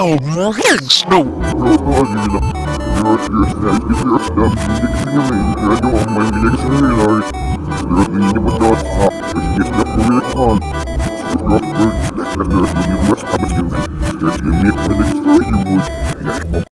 Just give me a credit for you would.